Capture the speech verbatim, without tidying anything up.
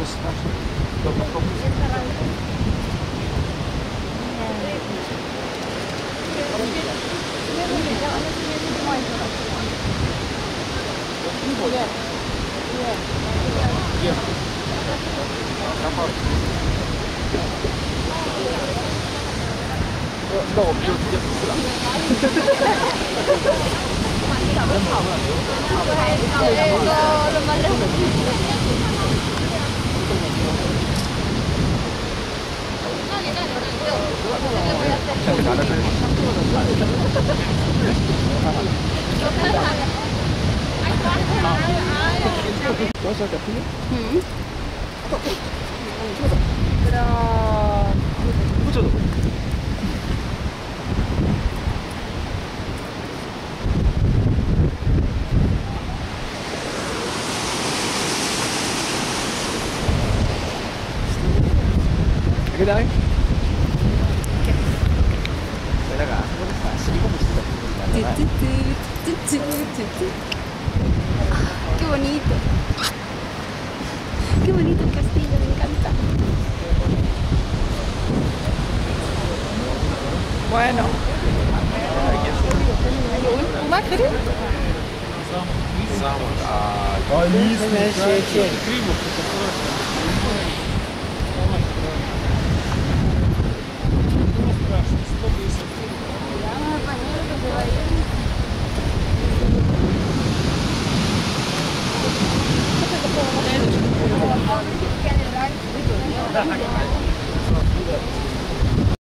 eso es lo más complicado.那我们就直接不去了。多少个？嗯。그럼 붙여도 cái đấy đây là cả phải xử lý có một Qué bonito. Qué bonito el castillo, me encanta. Bueno. самых, а, а,